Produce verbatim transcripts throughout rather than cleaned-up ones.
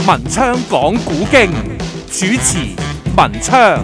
文昌講古經，主持文昌。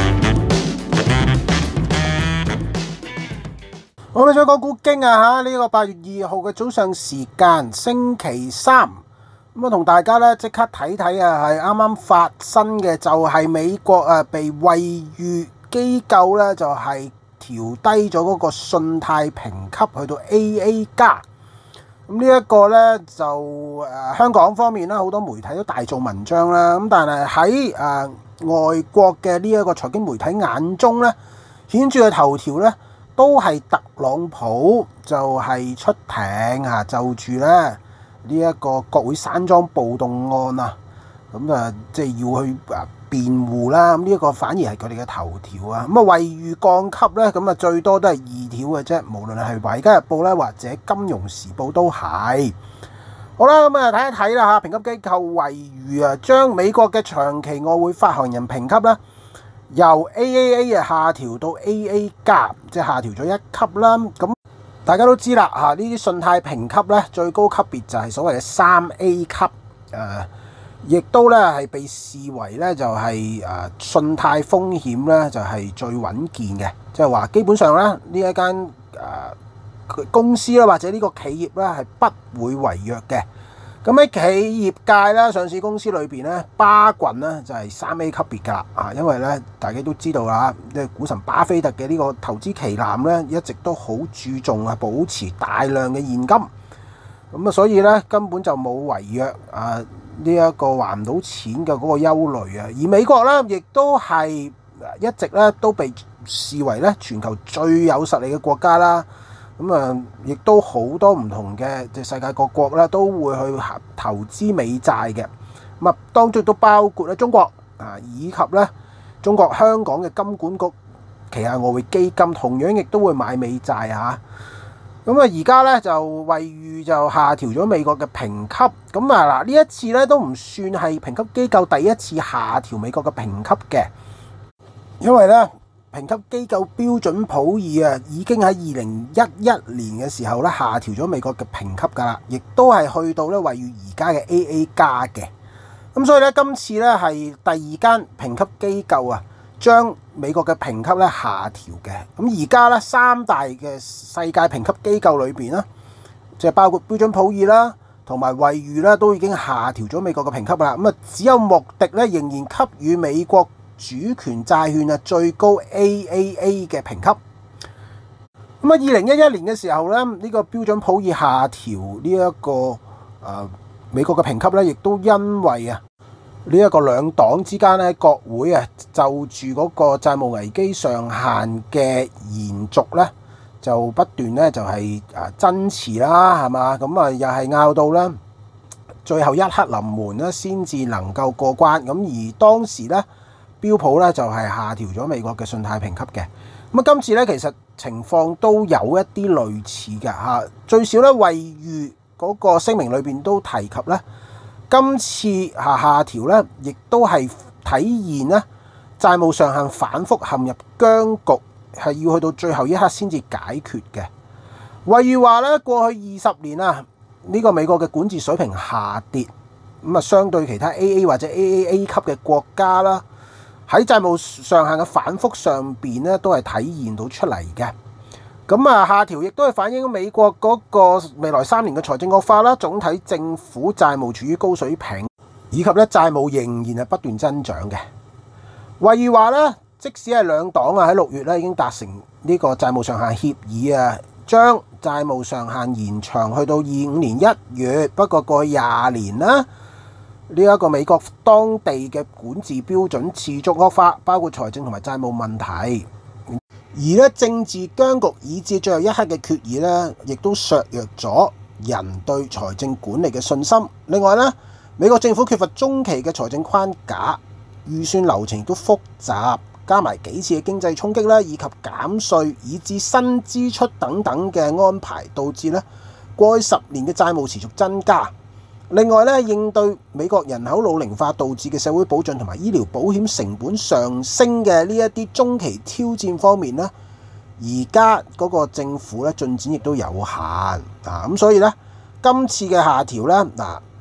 我哋想講古經啊嚇，呢個八月二號嘅早上時間，星期三咁啊，同大家咧即刻睇睇啊，係啱啱發生嘅就係美國啊被惠譽機構咧就係調低咗嗰個信貸評級去到 A A 加。咁呢一個咧就誒、呃、香港方面啦，好多媒體都大做文章啦。咁但係喺誒外國嘅呢一個財經媒體眼中咧，顯著嘅頭條咧都係特朗普就係出庭嚇，就住咧呢一個國會山莊暴動案啊，咁啊即係要去啊辯護啦。咁呢一個反而係佢哋嘅頭條啊。咁啊惠譽降級咧，咁啊最多都係二條嘅啫。無論係《華爾街日報》咧，或者《金融時報》都係。好啦，咁啊睇一睇啦嚇，評級機構惠譽啊，將美國嘅長期外匯發行人評級咧，由 A A A 啊下調到 A A 加，即係下調咗一級啦。咁大家都知啦嚇，呢啲信貸評級咧最高級別就係所謂嘅三 A 級，誒、呃，亦都咧係被視為咧就係、是、誒、呃、信貸風險咧就係最穩健嘅，即係話基本上咧呢一間誒、呃、公司啦或者呢個企業咧係不會違約嘅。咁喺企業界咧，上市公司裏邊咧，巴郡咧就係三 A 級別㗎啦，啊，因為咧大家都知道啦，即係股神巴菲特嘅呢個投資旗艦咧，一直都好注重啊保持大量嘅現金，咁啊，所以咧根本就冇違約啊呢一個還唔到錢嘅嗰個憂慮啊，而美國咧亦都係一直咧都被視為咧全球最有實力嘅國家啦。咁啊，亦都好多唔同嘅即係世界各國咧，都會去投資美債嘅。咁啊，當中都包括咧中國啊，以及咧中國香港嘅金管局旗下外匯基金，同樣亦都會買美債嚇。咁啊，而家咧就惠譽就下調咗美國嘅評級。咁啊嗱，呢一次咧都唔算係評級機構第一次下調美國嘅評級嘅，因為咧。評級機構標準普爾啊，已經喺二零一一年嘅時候咧下調咗美國嘅評級㗎啦，亦都係去到咧惠譽而家嘅 A A 加嘅。咁所以咧今次咧係第二間評級機構啊，將美國嘅評級咧下調嘅。咁而家咧三大嘅世界評級機構裏邊咧，即係包括標準普爾啦，同埋惠譽啦，都已經下調咗美國嘅評級啦。咁啊，只有穆迪咧仍然給予美國主權債券啊最高 A A A 嘅評級。咁啊，二零一一年嘅時候咧，呢、這個標準普爾下調呢一個誒、呃、美國嘅評級咧，亦都因為啊呢一個兩黨之間咧國會啊就住嗰個債務危機上限嘅延續咧，就不斷咧就係誒爭持啦，係嘛？咁啊又係拗到咧最後一刻臨門咧，先至能夠過關。咁而當時咧。標普咧就係下調咗美國嘅信貸評級嘅，咁啊今次咧其實情況都有一啲類似嘅嚇，最少咧惠譽嗰個聲明裏邊都提及咧，今次下下調咧亦都係體現咧債務上限反覆陷入僵局，係要去到最後一刻先至解決嘅。惠譽話咧過去二十年啊，呢個美國嘅管治水平下跌，咁啊相對其他 A A 或者 A A A 級嘅國家啦。喺債務上限嘅反覆上邊咧，都係體現到出嚟嘅。咁啊，下調亦都係反映美國嗰個未來三年嘅財政惡化啦，總體政府債務處於高水平，以及咧債務仍然係不斷增長嘅。惠譽話咧，即使係兩黨啊喺六月咧已經達成呢個債務上限協議啊，將債務上限延長去到二五年一月，不過過去廿年啦。呢一個美國當地嘅管治標準持續惡化，包括財政同埋債務問題，而咧政治僵局以至最後一刻嘅決議咧，亦都削弱咗人對財政管理嘅信心。另外咧，美國政府缺乏中期嘅財政框架，預算流程亦都複雜，加埋幾次嘅經濟衝擊啦，以及減稅以至新支出等等嘅安排，導致咧過去十年嘅債務持續增加。另外咧，應對美國人口老齡化導致嘅社會保障同埋醫療保險成本上升嘅呢一啲中期挑戰方面咧，而家嗰個政府咧進展亦都有限啊，咁所以咧今次嘅下調咧嗱，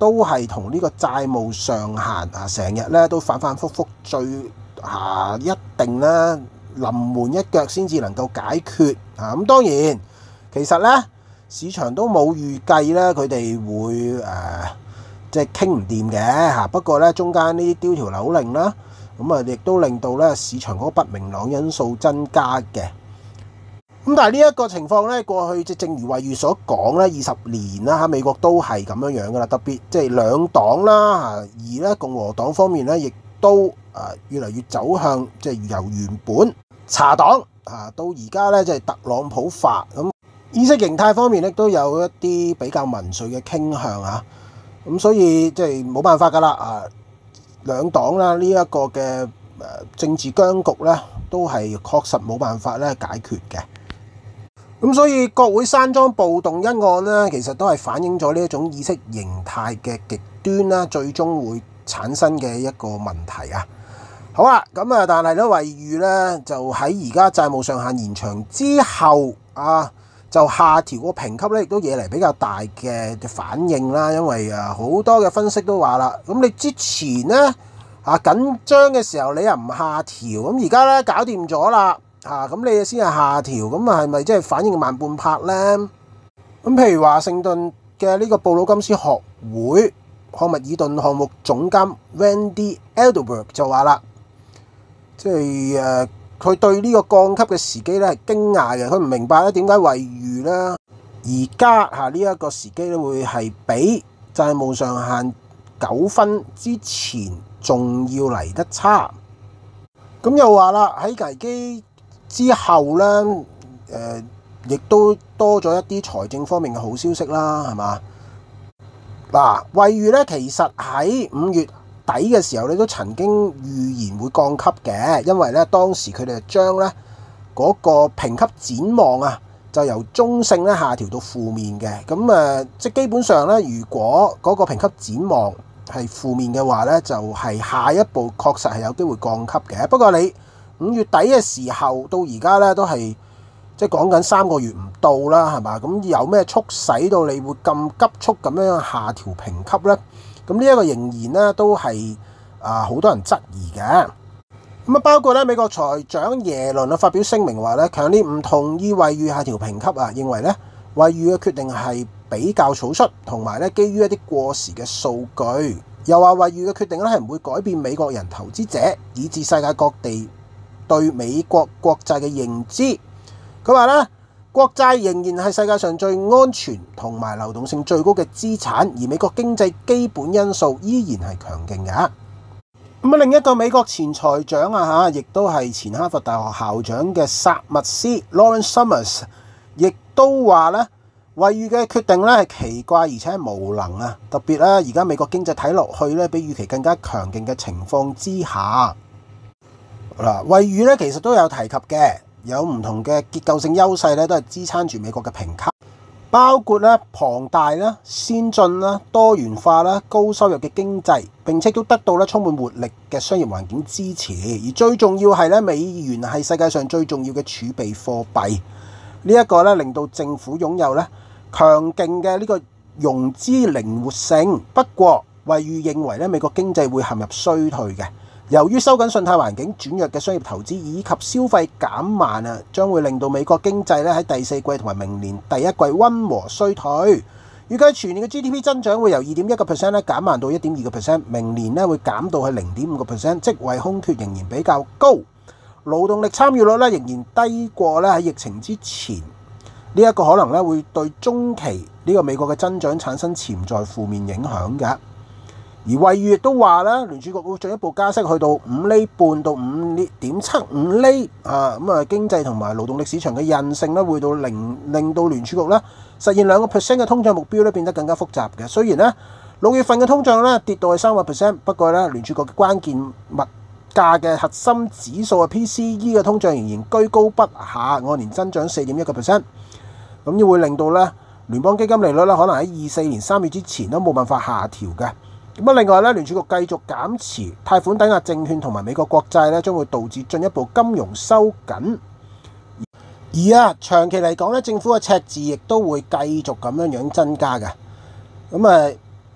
都係同呢個債務上限啊，成日咧都反反覆覆，最啊一定咧臨門一腳先至能夠解決啊。咁當然其實咧市場都冇預計咧佢哋會誒即係傾唔掂嘅嚇。不過咧中間呢啲丟條紐令啦，咁啊亦都令到咧市場嗰個不明朗因素增加嘅。咁但係呢一個情況咧，過去即正如惠譽所講咧，二十年啦喺美國都係咁樣樣噶啦，特別即係兩黨啦嚇，而咧共和黨方面咧，亦都啊越嚟越走向即係由原本茶黨啊到而家咧即係特朗普化咁，意識形態方面咧都有一啲比較民粹嘅傾向啊，咁所以即係冇辦法噶啦啊，兩黨啦呢一個嘅誒政治僵局咧，都係確實冇辦法咧解決嘅。咁所以國會山莊暴動一案呢，其實都係反映咗呢一種意識形態嘅極端啦，最終會產生嘅一個問題啊。好啦，咁啊，但係咧惠譽呢，就喺而家債務上限延長之後啊，就下調個評級咧，亦都惹嚟比較大嘅反應啦。因為啊，好多嘅分析都話啦，咁你之前呢，啊緊張嘅時候你又唔下調，咁而家咧搞掂咗啦。嚇咁、啊、你先係下調，咁啊係咪即係反應慢半拍呢？咁譬如華盛頓嘅呢個布魯金斯學會漢密爾頓項目總監 Wendy Edelberg 就話啦，即係誒佢對呢個降級嘅時機咧係驚訝嘅，佢唔明白咧點解惠譽咧而家嚇呢一個時機咧會係比債務上限九分之前仲要嚟得差。咁又話啦，喺危機之後咧，誒、呃、亦都多咗一啲財政方面嘅好消息啦，係嘛？嗱，惠譽咧其實喺五月底嘅時候咧都曾經預言會降級嘅，因為咧當時佢哋就將咧嗰個評級展望啊，就由中性咧下調到負面嘅。咁誒、呃，即係基本上咧，如果嗰個評級展望係負面嘅話咧，就係、是、下一步確實係有機會降級嘅。不過你五月底嘅時候到而家咧都係即係講緊三個月唔到啦，係嘛？咁有咩促使到你會咁急速咁樣下調評級呢？咁呢一個仍然咧都係啊好多人質疑嘅。咁啊包括咧美國財長耶倫啊發表聲明話咧，強烈唔同意惠譽下調評級啊，認為咧惠譽嘅決定係比較草率，同埋咧基於一啲過時嘅數據。又話惠譽嘅決定咧係唔會改變美國人投資者以至世界各地對美國國債嘅認知。佢話咧，國債仍然係世界上最安全同埋流動性最高嘅資產，而美國經濟基本因素依然係強勁嘅。咁啊，另一個美國前財長啊嚇，亦都係前哈佛大學校長嘅薩默斯 Lawrence Summers，亦都話咧，惠譽嘅決定咧係奇怪而且係無能啊！特別咧，而家美國經濟睇落去咧，比預期更加強勁嘅情況之下。嗱，惠譽咧其實都有提及嘅，有唔同嘅結構性優勢咧，都係支撐住美國嘅評級，包括咧龐大啦、先進啦、多元化啦、高收入嘅經濟，並且都得到咧充滿活力嘅商業環境支持。而最重要係咧，美元係世界上最重要嘅儲備貨幣，呢一個咧令到政府擁有咧強勁嘅呢個融資靈活性。不過，惠譽認為咧美國經濟會陷入衰退嘅。由於收緊信貸環境、轉弱嘅商業投資以及消費減慢啊，將會令到美國經濟咧喺第四季同埋明年第一季溫和衰退。預計全年嘅 G D P 增長會由二點一個 percent 咧減慢到一點二個 percent， 明年咧會減到係零點五個 percent， 職位空缺仍然比較高，勞動力參與率咧仍然低過咧喺疫情之前。呢一個可能咧會對中期呢個美國嘅增長產生潛在負面影響嘅。而惠譽亦都話咧，聯儲局會進一步加息去到五厘半到五點七五厘啊，咁啊經濟同埋勞動力市場嘅韌性咧，會到令令到聯儲局咧實現兩個 percent 嘅通脹目標咧變得更加複雜嘅。雖然咧六月份嘅通脹咧跌到係三個 percent， 不過咧聯儲局嘅關鍵物價嘅核心指數啊 P C E 嘅通脹仍然居高不下，按年增長四點一個 percent， 咁要會令到咧聯邦基金利率咧可能喺二四年三月之前都冇辦法下調嘅。咁啊，另外咧，聯儲局繼續減持貸款抵押證券同埋美國國債咧，將會導致進一步金融收緊。而啊，長期嚟講咧，政府嘅赤字亦都會繼續咁樣樣增加嘅。咁啊，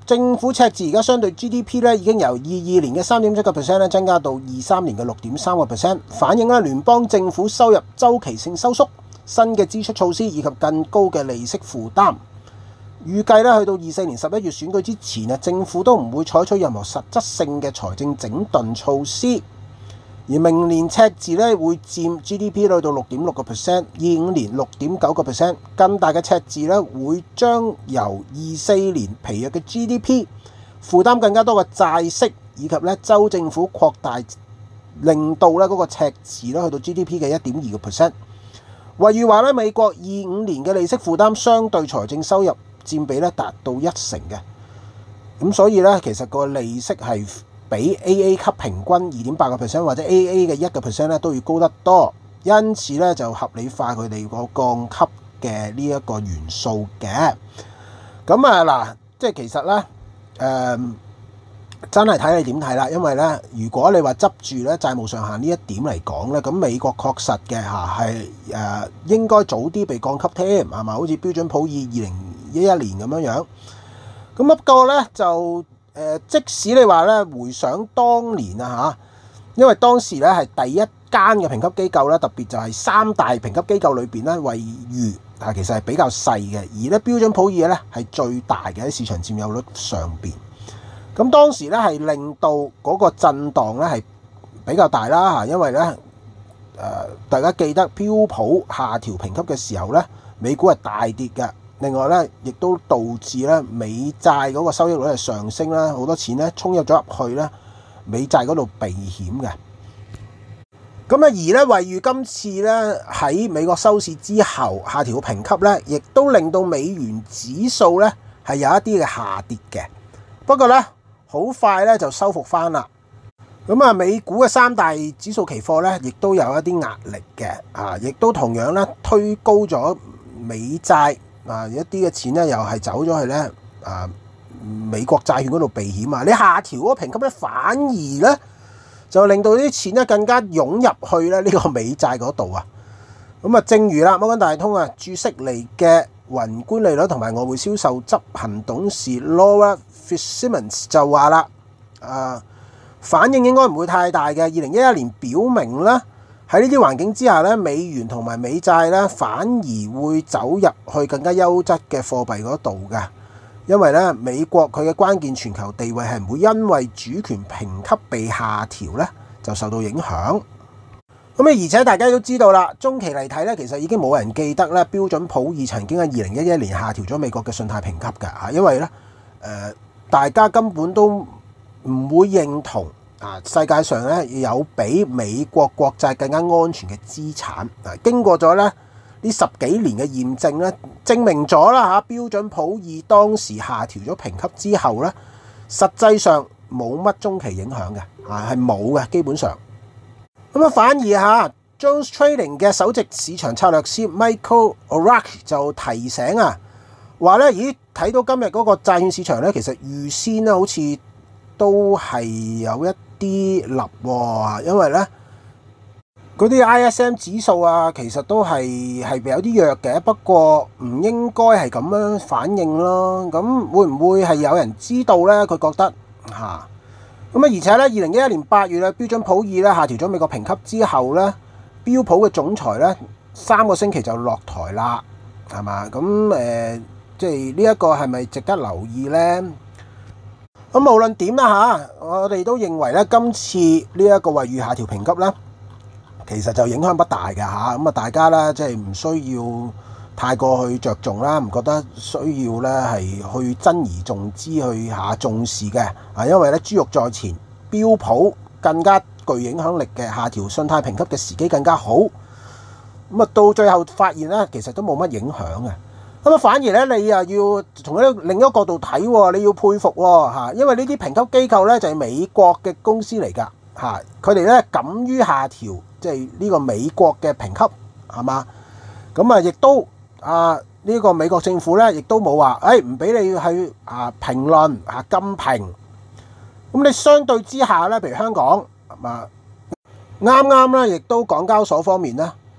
政府赤字而家相對 G D P 咧已經由二二年嘅三點七個 percent 咧增加到二三年嘅六點三個 percent， 反映咧聯邦政府收入周期性收縮、新嘅支出措施以及更高嘅利息負擔。預計咧去到二四年十一月選舉之前啊，政府都唔會採取任何實質性嘅財政整頓措施。而明年赤字咧會佔 G D P 去到六點六個 percent， 二五年六點九個 percent， 更大嘅赤字咧會將由二四年疲弱嘅 G D P 負擔更加多嘅債息，以及咧州政府擴大，令到咧嗰個赤字咧去到 G D P 嘅一點二個 percent。惠譽話咧，美國二五年嘅利息負擔相對財政收入佔比咧達到一成嘅，咁所以咧其實個利息係比 A A 級平均二點八個 percent 或者 A A 嘅一個 percent 咧都要高得多，因此咧就合理化佢哋個降級嘅呢一個元素嘅。咁啊嗱，即係其實咧誒、呃、真係睇你點睇啦，因為咧如果你話執住咧債務上限呢一點嚟講咧，咁美國確實嘅嚇係誒應該早啲被降級添，係嘛？好似標準普爾二零一一年咁樣樣。咁不過咧就誒，即使你話咧回想當年啊嚇，因為當時咧係第一間嘅評級機構咧，特別就係三大評級機構裏邊咧，惠譽啊其實係比較細嘅，而咧標準普爾咧係最大嘅喺市場佔有率上邊。咁當時咧係令到嗰個震盪咧係比較大啦嚇，因為咧誒大家記得標普下調評級嘅時候咧，美股係大跌嘅。另外咧，亦都導致咧美債嗰個收益率係上升啦，好多錢咧衝入咗入去咧美債嗰度避險嘅。咁啊，而咧惠譽今次咧喺美國收市之後下調評級咧，亦都令到美元指數咧係有一啲嘅下跌嘅。不過咧，好快咧就收復翻啦。咁啊，美股嘅三大指數期貨咧，亦都有一啲壓力嘅啊，亦都同樣咧推高咗美債。啊！一啲嘅錢咧，又係走咗去咧啊美國債券嗰度避險啊！你下調嗰個評級咧，反而咧就令到啲錢咧更加湧入去咧呢個美債嗰度啊！咁啊，正如啦，摩根大通啊，駐悉尼嘅宏觀利率同埋外匯銷售執行董事 Laura Fitzsimmons 就話啦，啊反應應該唔會太大嘅。二零一一年表明啦。喺呢啲環境之下咧，美元同埋美債咧反而會走入去更加優質嘅貨幣嗰度嘅，因為咧美國佢嘅關鍵全球地位係唔會因為主權評級被下調咧就受到影響。咁啊，而且大家都知道啦，中期嚟睇咧，其實已經冇人記得咧標準普爾曾經喺二零一一年下調咗美國嘅信貸評級嘅嚇，因為咧誒、呃、大家根本都唔會認同。啊！世界上咧有比美國國債更加安全嘅資產。啊，經過咗咧呢十幾年嘅驗證咧，證明咗啦嚇標準普爾當時下調咗評級之後咧，實際上冇乜中期影響嘅，啊係冇嘅基本上。咁啊，反而嚇 Jones Trading 嘅首席市場策略師 Michael O'Rourke 就提醒啊，話咧咦睇到今日嗰個債券市場咧，其實預先咧好似都係有一啲立喎，因為咧嗰啲 I S M 指數啊，其實都係係有啲弱嘅，不過唔應該係咁樣反應咯。咁會唔會係有人知道咧？佢覺得嚇咁啊，而且咧，二零一一年八月咧，標準普爾咧下調咗美國評級之後咧，標普嘅總裁咧三個星期就落台啦，係嘛？咁誒、呃，即係呢一個係咪值得留意咧？咁無論點啦嚇，我哋都認為咧，今次呢一個惠譽下調評級咧，其實就影響不大嘅嚇。咁啊，大家咧即係唔需要太過去着重啦，唔覺得需要咧係去珍而重之去下重視嘅啊。因為咧珠玉在前，標普更加具影響力嘅下調信貸評級嘅時機更加好。咁啊，到最後發現咧，其實都冇乜影響嘅。咁啊，反而咧，你又要從一另一個角度睇喎，你要佩服喎嚇，因為呢啲評級機構咧就係美國嘅公司嚟㗎嚇，佢哋咧敢於下調即係呢個美國嘅評級係嘛，咁啊亦都啊呢個美國政府咧亦都冇話誒唔俾你去啊評論啊禁評，咁你相對之下咧，譬如香港係嘛啱啱咧，亦都港交所方面咧。誒、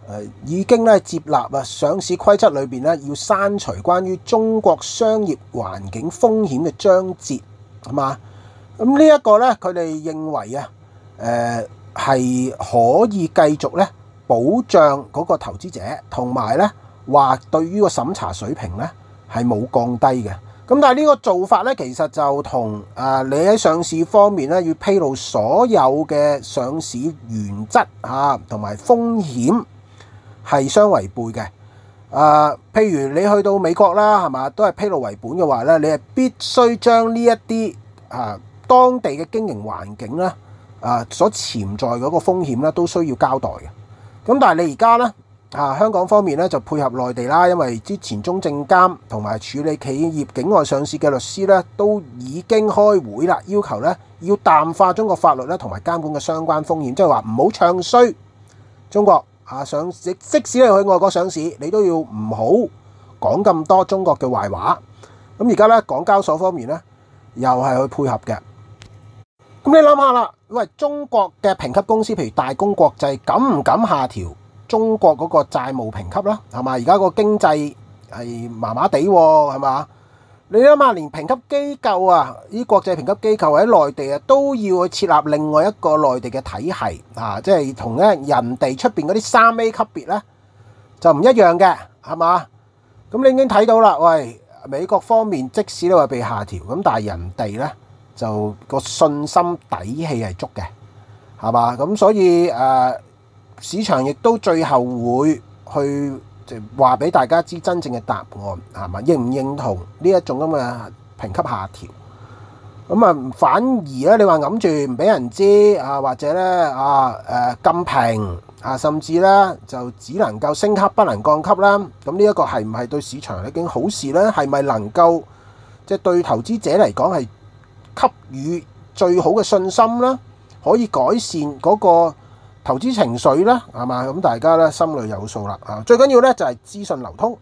誒已經咧接納啊上市規則裏邊咧要刪除關於中國商業環境風險嘅章節，係嘛？咁呢一個咧，佢哋認為啊，誒係可以繼續咧保障嗰個投資者，同埋咧話對於個審查水平咧係冇降低嘅。咁但係呢個做法咧，其實就同啊你喺上市方面咧要披露所有嘅上市原則啊同埋風險係相違背嘅。啊，譬如你去到美國啦，係嘛，都係披露為本嘅話咧，你係必須將呢一啲啊當地嘅經營環境咧啊所潛在嗰個風險咧都需要交代嘅。咁但係你而家咧？啊！香港方面咧就配合內地啦，因為之前中證監同埋處理企業境外上市嘅律師咧都已經開會啦，要求咧要淡化中國法律咧同埋監管嘅相關風險，即係話唔好唱衰中國啊上市，即使你去外國上市，你都要唔好講咁多中國嘅壞話。咁而家咧港交所方面咧又係去配合嘅。咁你諗下啦，喂，中國嘅評級公司譬如大公國際敢唔敢下調中國嗰個債務評級啦，係嘛？而家個經濟係麻麻地喎，係嘛？你諗下，連評級機構啊，啲國際評級機構喺內地啊，都要去設立另外一個內地嘅體系啊，即係同咧人哋出邊嗰啲三 A 級別咧就唔一樣嘅，係嘛？咁你已經睇到啦，喂，美國方面即使你話被下調，咁但係人哋咧就個信心底氣係足嘅，係嘛？咁所以誒。呃市場亦都最後會去話俾大家知真正嘅答案，係嘛？認唔認同呢一種咁嘅評級下調？咁啊，反而咧，你話揞住唔俾人知啊，或者咧啊誒禁評啊，甚至咧就只能夠升級不能降級啦。咁呢一個係唔係對市場係件好事咧？係咪能夠即係對投資者嚟講係給予最好嘅信心咧？可以改善嗰個投資情緒啦，係嘛？咁大家咧心裏有數啦。啊，最緊要咧就係資訊流通。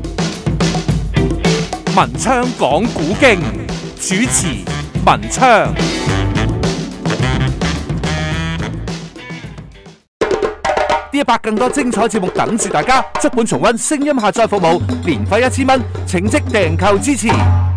文昌講古經，主持文昌。呢一百更多精彩節目等住大家，足本重溫聲音下載服務，年費一千蚊，請即訂購支持。